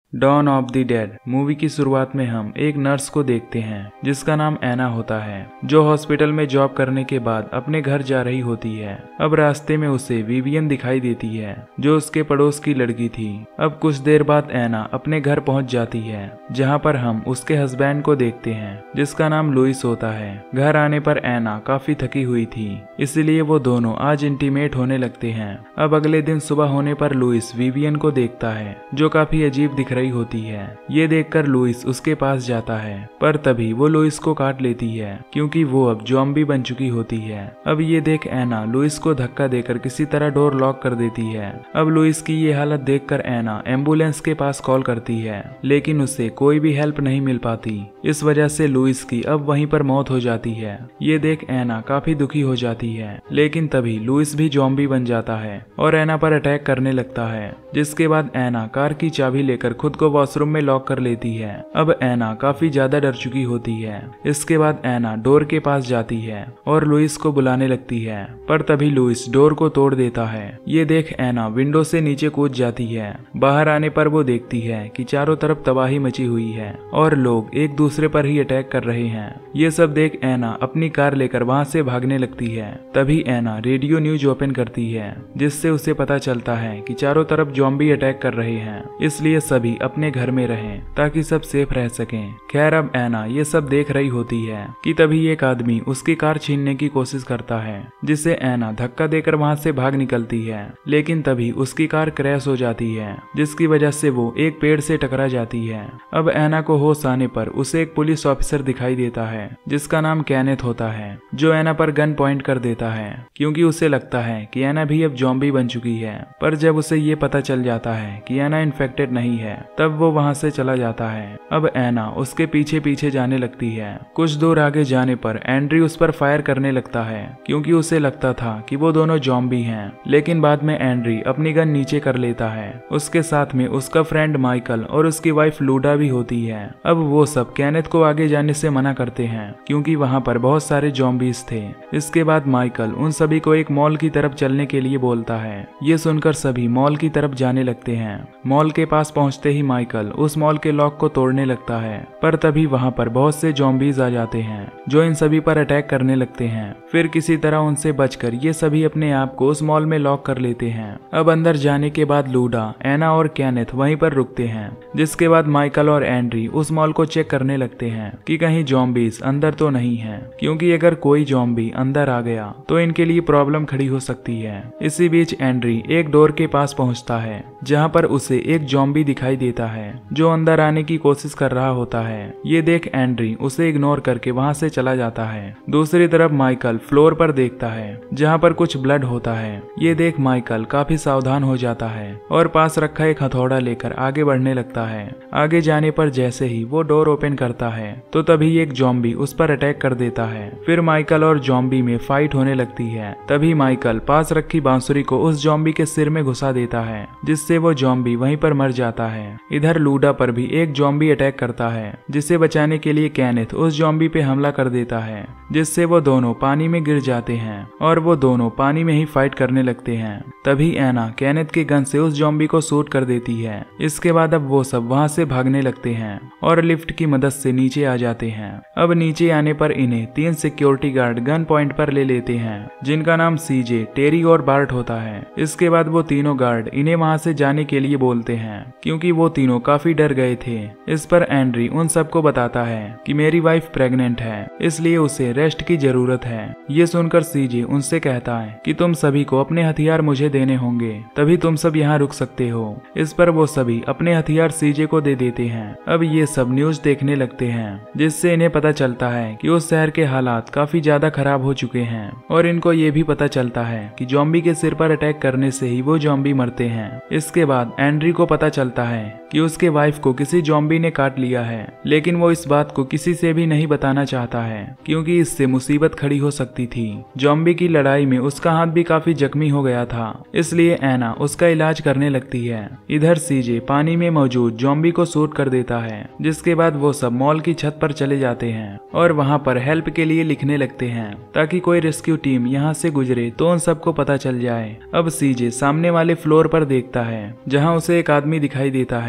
Don of the Dead movie की शुरुआत में हम एक नर्स को देखते हैं जिसका नाम एना होता है, जो हॉस्पिटल में जॉब करने के बाद अपने घर जा रही होती है। अब रास्ते में उसे विवियन दिखाई देती है जो उसके पड़ोस की लड़की थी। अब कुछ देर बाद एना अपने घर पहुंच जाती है जहां पर हम उसके हस्बैंड को देखते हैं जिसका नाम लुइस होता है। घर आने पर एना काफी थकी हुई थी, इसलिए वो दोनों आज इंटीमेट होने लगते हैं। अब अगले दिन सुबह होने पर लुइस विवियन को देखता है जो काफी अजीब दिख रही होती है। ये देखकर लुइस उसके पास जाता है पर तभी वो लुइस को काट लेती है क्योंकि वो अब ज़ॉम्बी बन चुकी होती है। अब ये देख एना लुइस को धक्का देकर किसी तरह डोर लॉक कर देती है। अब लुइस की ये हालत देखकर एना एम्बुलेंस के पास कॉल करती है लेकिन उसे कोई भी हेल्प नहीं मिल पाती। इस वजह से लुइस की अब वहीं पर मौत हो जाती है। ये देख एना काफी दुखी हो जाती है लेकिन तभी लुइस भी ज़ॉम्बी बन जाता है और एना पर अटैक करने लगता है, जिसके बाद एना कार की चाबी लेकर खुद को वॉशरूम में लॉक कर लेती है। अब एना काफी ज्यादा डर चुकी होती है। इसके बाद एना डोर के पास जाती है और लुइस को बुलाने लगती है पर तभी लुइस डोर को तोड़ देता है। ये देख एना विंडो से नीचे कूद जाती है। बाहर आने पर वो देखती है कि चारों तरफ तबाही मची हुई है और लोग एक दूसरे पर ही अटैक कर रहे हैं। ये सब देख एना अपनी कार लेकर वहां से भागने लगती है। तभी एना रेडियो न्यूज ओपन करती है जिससे उसे पता चलता है कि चारों तरफ ज़ॉम्बी अटैक कर रहे हैं, इसलिए सभी अपने घर में रहें ताकि सब सेफ रह सकें। खैर अब एना ये सब देख रही होती है कि तभी एक आदमी उसकी कार छीनने की कोशिश करता है, जिसे एना धक्का देकर वहां से भाग निकलती है। लेकिन तभी उसकी कार क्रैश हो जाती है जिसकी वजह से वो एक पेड़ से टकरा जाती है। अब एना को होश आने पर उसे एक पुलिस ऑफिसर दिखाई देता है जिसका नाम कैनेथ होता है, जो एना पर गन पॉइंट कर देता है क्योंकि उसे लगता है कि एना भी अब ज़ॉम्बी बन चुकी है। पर जब उसे ये पता चल जाता है कि एना इन्फेक्टेड नहीं है तब वो वहां से चला जाता है। अब एना उसके पीछे पीछे जाने लगती है। कुछ दूर आगे जाने पर एंड्री उस पर फायर करने लगता है क्योंकि उसे लगता था कि वो दोनों ज़ॉम्बी हैं, लेकिन बाद में एंड्री अपनी गन नीचे कर लेता है। उसके साथ में उसका फ्रेंड माइकल और उसकी वाइफ लूडा भी होती है। अब वो सब कैनेथ को आगे जाने से मना करते हैं क्योंकि वहां पर बहुत सारे ज़ॉम्बीज थे। इसके बाद माइकल उन सभी को एक मॉल की तरफ चलने के लिए बोलता है। ये सुनकर सभी मॉल की तरफ जाने लगते हैं। मॉल के पास पहुंचते ही माइकल उस मॉल के लॉक को तोड़ने लगता है पर तभी वहां पर बहुत से ज़ॉम्बीज आ जाते हैं जो इन सभी पर अटैक करने लगते हैं। फिर किसी तरह उनसे बचकर ये सभी अपने आप को उस मॉल में लॉक कर लेते हैं। अब अंदर जाने के बाद लूडा, एना और कैनेथ वहीं पर रुकते हैं, जिसके बाद माइकल और एंड्री उस मॉल को चेक करने लगते हैं कि कहीं ज़ॉम्बीज अंदर तो नहीं है, क्योंकि अगर कोई ज़ॉम्बी अंदर आ गया तो इनके लिए प्रॉब्लम खड़ी हो सकती है। इसी बीच एंड्री एक डोर के पास पहुंचता है जहां पर उसे एक ज़ॉम्बी दिखाई देता है जो अंदर आने की कोशिश कर रहा होता है। ये देख एंड्री उसे इग्नोर करके वहां से चला जाता है। दूसरी तरफ माइकल फ्लोर पर देखता है जहां पर कुछ ब्लड होता है। ये देख माइकल काफी सावधान हो जाता है और पास रखा एक हथौड़ा लेकर आगे बढ़ने लगता है। आगे जाने पर जैसे ही वो डोर ओपन करता है तो तभी एक ज़ॉम्बी उस पर अटैक कर देता है। फिर माइकल और ज़ॉम्बी में फाइट होने लगती है। तभी माइकल पास रखी बांसुरी को उस ज़ॉम्बी के सिर में घुसा देता है जिससे वो ज़ॉम्बी वहीं पर मर जाता है। इधर लूडा पर भी एक ज़ॉम्बी अटैक करता है, जिसे बचाने के लिए कैनेथ उस ज़ॉम्बी पे हमला कर देता है जिससे वो दोनों पानी में गिर जाते हैं और वो दोनों पानी में ही फाइट करने लगते हैं। तभी एना कैनेथ के गन से उस ज़ॉम्बी को शूट कर देती है। इसके बाद अब वो सब वहां से भागने लगते हैं और लिफ्ट की मदद से नीचे आ जाते हैं। अब नीचे आने पर इन्हें 3 सिक्योरिटी गार्ड गन पॉइंट पर ले लेते हैं जिनका नाम सीजे, टेरी और बार्ट होता है। इसके बाद वो तीनों गार्ड इन्हें वहां से जाने के लिए बोलते हैं क्योंकि वो तीनों काफी डर गए थे। इस पर एंड्री उन सबको बताता है कि मेरी वाइफ प्रेग्नेंट है, इसलिए उसे रेस्ट की जरूरत है। ये सुनकर सीजे उनसे कहता है कि तुम सभी को अपने हथियार मुझे देने होंगे, तभी तुम सब यहाँ रुक सकते हो। इस पर वो सभी अपने हथियार सीजे को दे देते हैं। अब ये सब न्यूज देखने लगते हैं जिससे इन्हें पता चलता है कि उस शहर के हालात काफी ज्यादा खराब हो चुके हैं और इनको ये भी पता चलता है कि ज़ॉम्बी के सिर पर अटैक करने से ही वो ज़ॉम्बी मरते हैं। इसके बाद एंड्री को पता चलता है कि उसके वाइफ को किसी ज़ॉम्बी ने काट लिया है, लेकिन वो इस बात को किसी से भी नहीं बताना चाहता है क्योंकि इससे मुसीबत खड़ी हो सकती थी। ज़ॉम्बी की लड़ाई में उसका हाथ भी काफी जख्मी हो गया था, इसलिए एना उसका इलाज करने लगती है। इधर सीजे पानी में मौजूद ज़ॉम्बी को शूट कर देता है, जिसके बाद वो सब मॉल की छत पर चले जाते हैं और वहां पर हेल्प के लिए लिखने लगते हैं ताकि कोई रेस्क्यू टीम यहाँ से गुजरे तो उन सबको पता चल जाए। अब सीजे सामने वाले फ्लोर पर देखता है जहाँ उसे एक आदमी दिखाई देता है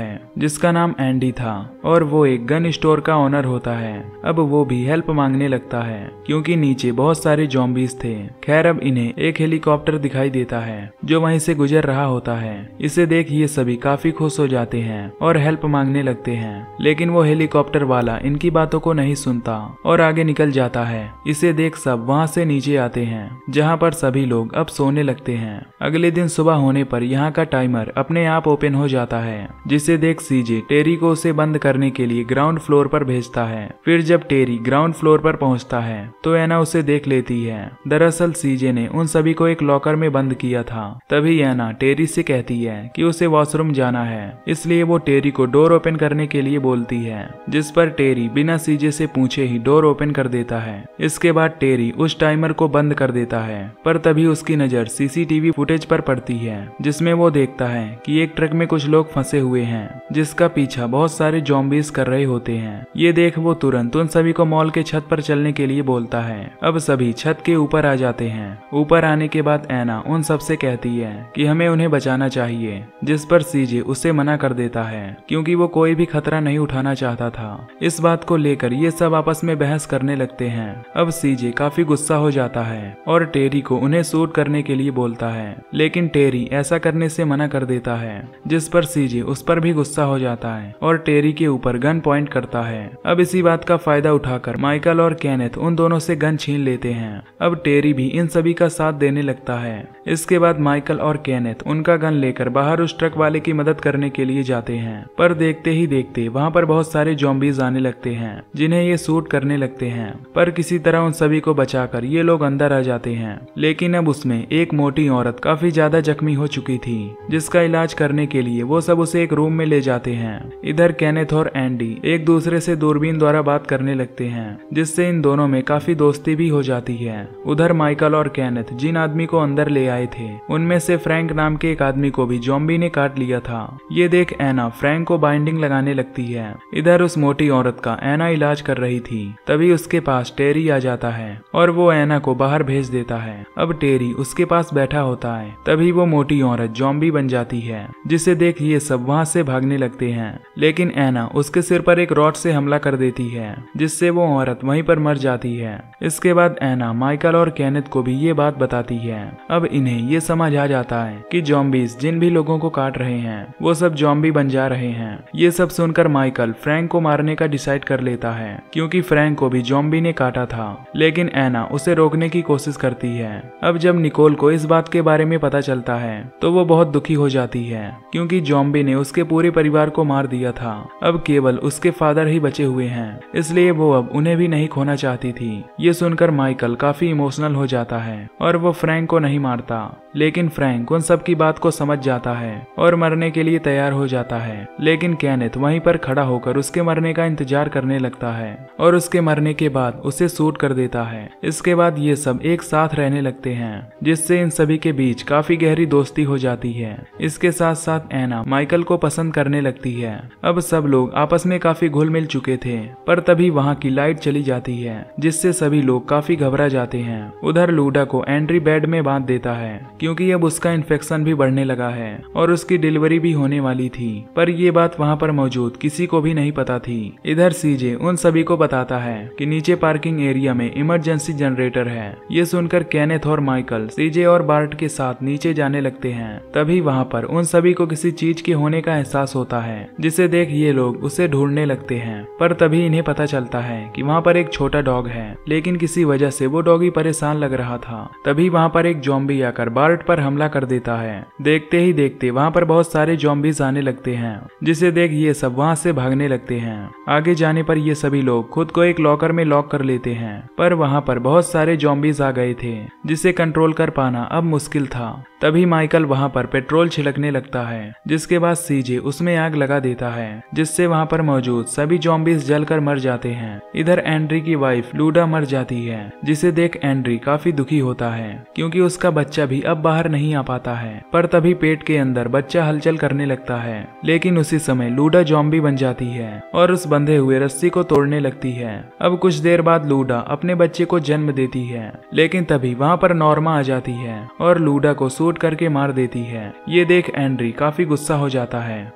है जिसका नाम एंडी था और वो एक गन स्टोर का ओनर होता है। अब वो भी हेल्प मांगने लगता है क्योंकि नीचे बहुत सारे ज़ॉम्बीज थे। खैर अब इन्हें एक हेलीकॉप्टर दिखाई देता है जो वहीं से गुजर रहा होता है। इसे देख ये सभी काफी खुश हो जाते हैं और हेल्प मांगने लगते हैं, लेकिन वो हेलीकॉप्टर वाला इनकी बातों को नहीं सुनता और आगे निकल जाता है। इसे देख सब वहाँ से नीचे आते हैं जहाँ पर सभी लोग अब सोने लगते हैं। अगले दिन सुबह होने पर यहाँ का टाइमर अपने आप ओपन हो जाता है, जिसे देख सीजे टेरी को उसे बंद करने के लिए ग्राउंड फ्लोर पर भेजता है। फिर जब टेरी ग्राउंड फ्लोर पर पहुंचता है तो एना उसे देख लेती है। दरअसल सीजे ने उन सभी को एक लॉकर में बंद किया था। तभी एना टेरी से कहती है कि उसे वॉशरूम जाना है, इसलिए वो टेरी को डोर ओपन करने के लिए बोलती है, जिस पर टेरी बिना सीजे से पूछे ही डोर ओपन कर देता है। इसके बाद टेरी उस टाइमर को बंद कर देता है, पर तभी उसकी नजर सीसीटीवी फुटेज पर पड़ती है जिसमें वो देखता है कि एक ट्रक में कुछ लोग फंसे हुए हैं जिसका पीछा बहुत सारे ज़ॉम्बीज कर रहे होते हैं। ये देख वो तुरंत उन सभी को मॉल के छत पर चलने के लिए बोलता है। अब सभी छत के ऊपर आ जाते हैं। ऊपर आने के बाद एना उन सबसे कहती है कि हमें उन्हें बचाना चाहिए, जिस पर सीजे उसे मना कर देता है क्योंकि वो कोई भी खतरा नहीं उठाना चाहता था। इस बात को लेकर ये सब आपस में बहस करने लगते हैं। अब सीजे काफी गुस्सा हो जाता है और टेरी को उन्हें शूट करने के लिए बोलता है, लेकिन टेरी ऐसा करने से मना कर देता है, जिस पर सीजे उस पर भी गुस्सा हो जाता है और टेरी के ऊपर गन पॉइंट करता है। अब इसी बात का फायदा उठाकर माइकल और केनेथ उन दोनों से गन छीन लेते हैं। अब टेरी भी इन सभी का साथ देने लगता है। इसके बाद माइकल और केनेथ उनका गन लेकर बाहर उस ट्रक वाले की मदद करने के लिए जाते हैं, पर देखते ही देखते वहाँ पर बहुत सारे ज़ॉम्बीज आने लगते हैं जिन्हें ये शूट करने लगते हैं। पर किसी तरह उन सभी को बचाकर ये लोग अंदर आ जाते हैं, लेकिन अब उसमें एक मोटी औरत काफी ज्यादा जख्मी हो चुकी थी, जिसका इलाज करने के लिए वो सब उसे एक रूम में ले जाते हैं। इधर केनेथ और एंडी एक दूसरे से दूरबीन द्वारा बात करने लगते हैं, जिससे इन दोनों में काफी दोस्ती भी हो जाती है। उधर माइकल और केनेथ जिन आदमी को अंदर ले आए थे उनमें से फ्रैंक नाम के एक आदमी को भी ज़ॉम्बी ने काट लिया था। ये देख एना फ्रैंक को बाइंडिंग लगाने लगती है। इधर उस मोटी औरत का एना इलाज कर रही थी। तभी उसके पास टेरी आ जाता है और वो एना को बाहर भेज देता है। अब टेरी उसके पास बैठा होता है। तभी वो मोटी औरत ज़ॉम्बी बन जाती है, जिसे देख ये सब वहाँ से भागने लगते हैं, लेकिन एना उसके सिर पर एक रॉड से हमला कर देती है, जिससे वो औरत वहीं पर मर जाती है। इसके बाद एना माइकल और केनेथ को भी ये बात बताती है। अब इन्हें ये समझ आ जाता है कि ज़ॉम्बीज जिन भी लोगों को काट रहे हैं वो सब ज़ॉम्बी बन जा रहे हैं। ये सब सुनकर माइकल फ्रैंक को मारने का डिसाइड कर लेता है, क्योंकि फ्रैंक को भी ज़ॉम्बी ने काटा था, लेकिन एना उसे रोकने की कोशिश करती है। अब जब निकोल को इस बात के बारे में पता चलता है तो वो बहुत दुखी हो जाती है, क्योंकि ज़ॉम्बी ने उसके पूरे परिवार को मार दिया था। अब केवल उसके फादर ही बचे हुए हैं, इसलिए वो अब उन्हें भी नहीं खोना चाहती थी। ये सुनकर माइकल काफी इमोशनल हो जाता है और वो फ्रैंक को नहीं मारता, लेकिन फ्रैंक उन सब की बात को समझ जाता है और मरने के लिए तैयार हो जाता है। लेकिन केनेथ वहीं पर खड़ा होकर उसके मरने का इंतजार करने लगता है और उसके मरने के बाद उसे शूट कर देता है। इसके बाद ये सब एक साथ रहने लगते हैं, जिससे इन सभी के बीच काफी गहरी दोस्ती हो जाती है। इसके साथ साथ एना माइकल को पसंद करने लगती है। अब सब लोग आपस में काफी घुल मिल चुके थे, पर तभी वहाँ की लाइट चली जाती है, जिससे सभी लोग काफी घबरा जाते हैं। उधर लूडा को एंड्री बेड में बांध देता है, क्योंकि अब उसका इन्फेक्शन भी बढ़ने लगा है और उसकी डिलीवरी भी होने वाली थी, पर ये बात वहाँ पर मौजूद किसी को भी नहीं पता थी। इधर सीजे उन सभी को बताता है कि नीचे पार्किंग एरिया में इमरजेंसी जनरेटर है। ये सुनकर केनेथ और माइकल सीजे और बार्ट के साथ नीचे जाने लगते हैं। तभी वहाँ पर उन सभी को किसी चीज के होने का एहसास होता है, जिसे देख ये लोग उसे ढूंढने लगते हैं। पर तभी इन्हें पता चलता है कि वहाँ पर एक छोटा डॉग है, लेकिन किसी वजह से वो डॉगी परेशान लग रहा था। तभी वहाँ पर एक ज़ॉम्बी आकर बार्ट पर हमला कर देता है। देखते ही देखते वहाँ पर बहुत सारे ज़ॉम्बीज आने लगते हैं, जिसे देख ये सब वहाँ से भागने लगते हैं। आगे जाने पर ये सभी लोग खुद को एक लॉकर में लॉक कर लेते हैं, पर वहाँ पर बहुत सारे ज़ॉम्बीज आ गए थे, जिसे कंट्रोल कर पाना अब मुश्किल था। तभी माइकल वहाँ पर पेट्रोल छिड़कने लगता है, जिसके बाद सीजे उसमें आग लगा देता है, जिससे वहाँ पर मौजूद सभी ज़ॉम्बीज जलकर मर जाते हैं। इधर एंड्री की वाइफ लूडा मर जाती है, जिसे देख एंड्री काफी दुखी होता है, क्योंकि उसका बच्चा भी अब बाहर नहीं आ पाता है। पर तभी पेट के अंदर बच्चा हलचल करने लगता है, लेकिन उसी समय लूडा ज़ॉम्बी बन जाती है और उस बंधे हुए रस्सी को तोड़ने लगती है। अब कुछ देर बाद लूडा अपने बच्चे को जन्म देती है, लेकिन तभी वहाँ पर नॉर्मा आ जाती है और लूडा को शूट करके मार देती है। ये देख एंड्री काफी गुस्सा हो जाता है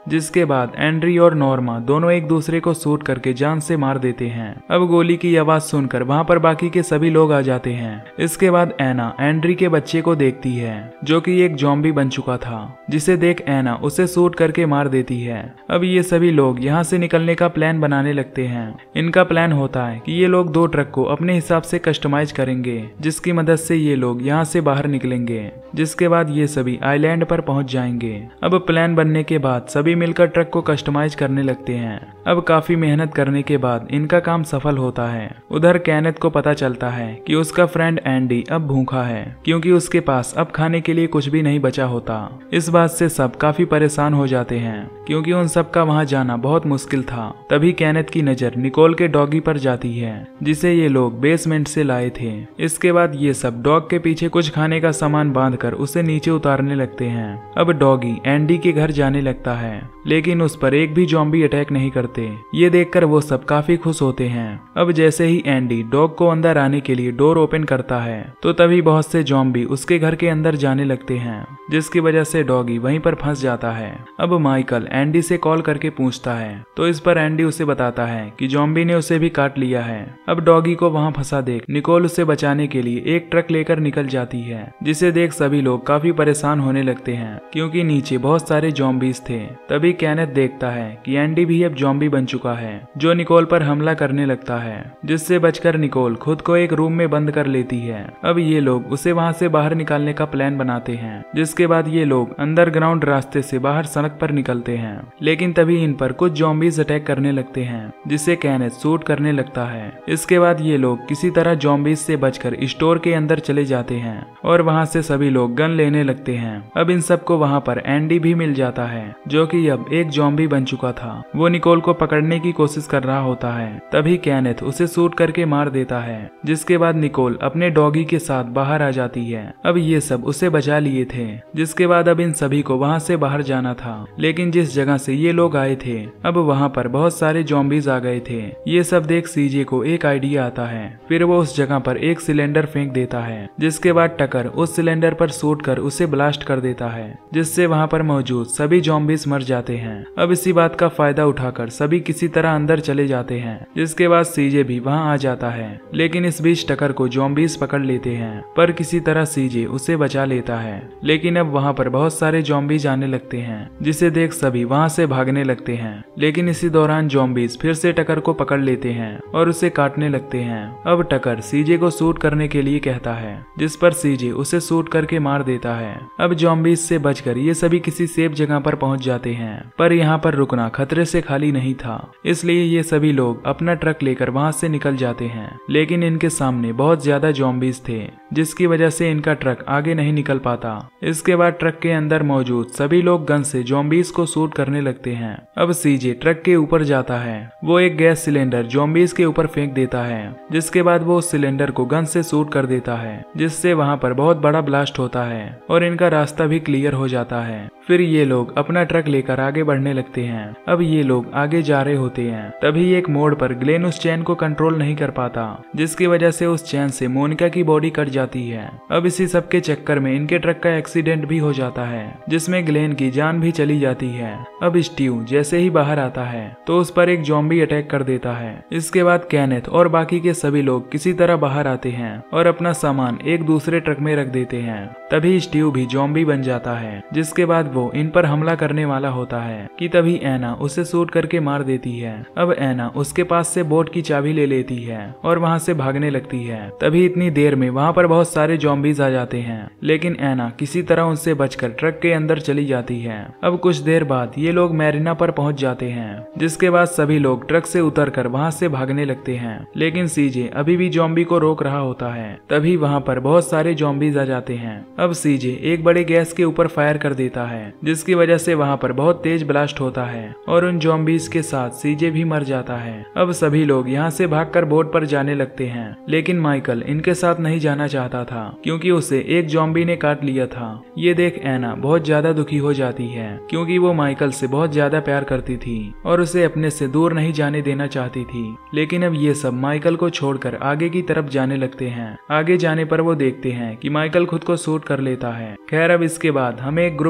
जिसके बाद एंड्री और नॉर्मा दोनों एक दूसरे को शूट करके जान से मार देते हैं। अब गोली की आवाज सुनकर वहाँ पर बाकी के सभी लोग आ जाते हैं। इसके बाद एना एंड्री के बच्चे को देखती है जो कि एक ज़ॉम्बी बन चुका था, जिसे देख एना उसे शूट करके मार देती है। अब ये सभी लोग यहाँ से निकलने का प्लान बनाने लगते हैं। इनका प्लान होता है कि ये लोग 2 ट्रक को अपने हिसाब से कस्टमाइज करेंगे, जिसकी मदद से ये लोग यहाँ से बाहर निकलेंगे। जिसके बाद ये सभी आइलैंड पर पहुंच जाएंगे। अब प्लान बनने के बाद सभी मिलकर ट्रक को कस्टमाइज करने लगते हैं। अब काफी मेहनत करने के बाद इनका काम सफल होता है। उधर कैनेथ को पता चलता है कि उसका फ्रेंड एंडी अब भूखा है, क्योंकि उसके पास अब खाने के लिए कुछ भी नहीं बचा होता। इस बात से सब काफी परेशान हो जाते हैं, क्योंकि उन सब का वहां जाना बहुत मुश्किल था। तभी कैनेथ की नजर निकोल के डॉगी पर जाती है, जिसे ये लोग बेसमेंट से लाए थे। इसके बाद ये सब डॉग के पीछे कुछ खाने का सामान बांधकर उसे नीचे उतारने लगते हैं। अब डॉगी एंडी के घर जाने लगता है, लेकिन उस पर एक भी ज़ॉम्बी अटैक नहीं करते। ये देखकर वो सब काफी खुश होते हैं। अब जैसे ही एंडी डॉग को अंदर आने के लिए डोर ओपन करता है, तो तभी बहुत से ज़ॉम्बी उसके घर के अंदर जाने लगते हैं, जिसकी वजह से डॉगी वहीं पर फंस जाता है। अब माइकल एंडी से कॉल करके पूछता है, तो इस पर एंडी उसे बताता है कि ज़ॉम्बी ने उसे भी काट लिया है। अब डॉगी को वहां फंसा देख निकोल उसे बचाने के लिए एक ट्रक लेकर निकल जाती है, जिसे देख सभी लोग काफी परेशान होने लगते हैं, क्योंकि नीचे बहुत सारे ज़ॉम्बीज थे। तभी कैनेथ देखता है कि एंडी भी अब ज़ॉम्बी बन चुका है, जो निकोल पर हमला करने लगता है, जिससे बचकर निकोल खुद को एक रूम में बंद कर लेती है। अब ये लोग उसे वहां से बाहर निकालने का प्लान बनाते हैं, जिसके बाद ये लोग अंडरग्राउंड रास्ते से बाहर सड़क पर निकलते हैं। लेकिन तभी इन पर कुछ ज़ॉम्बीज अटैक करने लगते हैं, जिससे कैनेथ शूट करने लगता है। इसके बाद ये लोग किसी तरह ज़ॉम्बीज से बचकर स्टोर के अंदर चले जाते हैं और वहां से सभी लोग गन लेने लगते हैं। अब इन सबको वहां पर एंडी भी मिल जाता है, जो कि अब एक ज़ॉम्बी बन चुका था। वो निकोल को पकड़ने की कोशिश कर रहा होता है। तभी कैनेथ उसे शूट करके मार देता है, जिसके बाद निकोल अपने डॉगी के साथ बाहर आ जाती है। अब ये सब उसे बचा लिए थे, जिसके बाद अब इन सभी को वहां से बाहर जाना था। लेकिन जिस जगह से ये लोग आए थे, अब वहां पर बहुत सारे ज़ॉम्बीज आ गए थे। ये सब देख सीजे को एक आइडिया आता है। फिर वो उस जगह पर एक सिलेंडर फेंक देता है, जिसके बाद टकर उस सिलेंडर पर शूट कर उसे ब्लास्ट कर देता है, जिससे वहां पर मौजूद सभी ज़ॉम्बीज मर जाते हैं। अब इसी बात का फायदा उठाकर सभी किसी तरह अंदर चले जाते हैं, जिसके बाद सीजे भी वहां आ जाता है। लेकिन इस बीच टकर को ज़ॉम्बीज पकड़ लेते हैं, पर किसी तरह सीजे उसे बचा लेता है। लेकिन अब वहां पर बहुत सारे ज़ॉम्बीज आने लगते हैं, जिसे देख सभी वहां से भागने लगते हैं। लेकिन इसी दौरान ज़ॉम्बीज फिर से टकर को पकड़ लेते हैं और उसे काटने लगते हैं। अब टकर सीजे को शूट करने के लिए कहता है, जिस पर सीजे उसे शूट करके मार देता है। अब ज़ॉम्बीज से बचकर ये सभी किसी सेफ जगह पर पहुंच जाते हैं, पर यहाँ पर रुकना खतरे से खाली नहीं था, इसलिए ये सभी लोग अपना ट्रक लेकर वहां से निकल जाते हैं। लेकिन इनके सामने बहुत ज्यादा ज़ॉम्बीज थे, जिसकी वजह से इनका ट्रक आगे नहीं निकल पाता। इसके बाद ट्रक के अंदर मौजूद सभी लोग गन से ज़ॉम्बीज को शूट करने लगते हैं। अब सीजे ट्रक के ऊपर जाता है। वो एक गैस सिलेंडर ज़ॉम्बीज के ऊपर फेंक देता है, जिसके बाद वो उस सिलेंडर को गन से शूट कर देता है, जिससे वहां पर बहुत बड़ा ब्लास्ट होता है और इनका रास्ता भी क्लियर हो जाता है। फिर ये लोग अपना ट्रक लेकर आगे बढ़ने लगते हैं। अब ये लोग आगे जा रहे होते हैं, तभी एक मोड़ पर ग्लेन उस चैन को कंट्रोल नहीं कर पाता, जिसकी वजह से उस चैन से मोनिका की बॉडी कट जाती है। अब इसी सब के चक्कर में इनके ट्रक का एक्सीडेंट भी हो जाता है, जिसमें ग्लेन की जान भी चली जाती है। अब स्टीव जैसे ही बाहर आता है, तो उस पर एक ज़ॉम्बी अटैक कर देता है। इसके बाद कैनेथ और बाकी के सभी लोग किसी तरह बाहर आते हैं और अपना सामान एक दूसरे ट्रक में रख देते हैं। तभी स्टीव भी ज़ॉम्बी बन जाता है, जिसके बाद वो इन पर हमला करने वाला होता है कि तभी एना उसे शूट करके मार देती है। अब एना उसके पास से बोट की चाबी ले लेती है और वहां से भागने लगती है। तभी इतनी देर में वहां पर बहुत सारे ज़ॉम्बीज आ जाते हैं, लेकिन एना किसी तरह उनसे बचकर ट्रक के अंदर चली जाती है। अब कुछ देर बाद ये लोग मैरिना पर पहुंच जाते हैं, जिसके बाद सभी लोग ट्रक से उतरकर वहां से भागने लगते हैं। लेकिन सीजे अभी भी ज़ॉम्बी को रोक रहा होता है। तभी वहां पर बहुत सारे ज़ॉम्बीज आ जाते हैं। अब सीजे एक बड़े गैस के ऊपर फायर कर देता है, जिसकी वजह से वहां पर बहुत तेज ब्लास्ट होता है और उन ज़ॉम्बीज के साथ सीजे भी मर जाता है। अब सभी लोग यहाँ से भागकर बोट पर जाने लगते हैं, लेकिन माइकल इनके साथ नहीं जाना चाहता था, क्योंकि उसे एक ज़ॉम्बी ने काट लिया था। ये देख एना बहुत ज्यादा दुखी हो जाती है, क्योंकि वो माइकल से बहुत ज्यादा प्यार करती थी और उसे अपने से दूर नहीं जाने देना चाहती थी। लेकिन अब ये सब माइकल को छोड़कर आगे की तरफ जाने लगते हैं। आगे जाने पर वो देखते हैं कि माइकल खुद को शूट कर लेता है। खैर अब इसके बाद हमें एक ग्रुप को दिखाया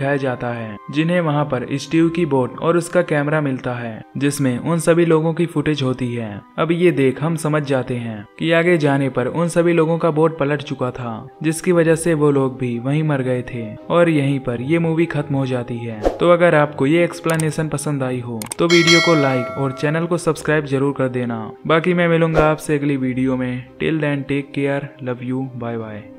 दिखाया जाता है जिन्हें वहाँ पर स्टीव की बोट और उसका कैमरा मिलता है जिसमें उन सभी लोगों की फुटेज होती है। अब ये देख हम समझ जाते हैं कि आगे जाने पर उन सभी लोगों का बोट पलट चुका था जिसकी वजह से वो लोग भी वहीं मर गए थे और यहीं पर ये मूवी खत्म हो जाती है। तो अगर आपको ये एक्सप्लेनेशन पसंद आई हो तो वीडियो को लाइक और चैनल को सब्सक्राइब जरूर कर देना। बाकी मैं मिलूंगा आपसे अगली वीडियो में। Till then take care, love you, bye bye.